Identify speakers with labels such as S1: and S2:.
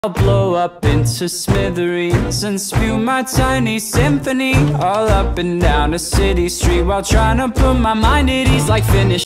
S1: I'll blow up into smithereens and spew my tiny symphony all up and down a city street while trying to put my mind at ease, like finish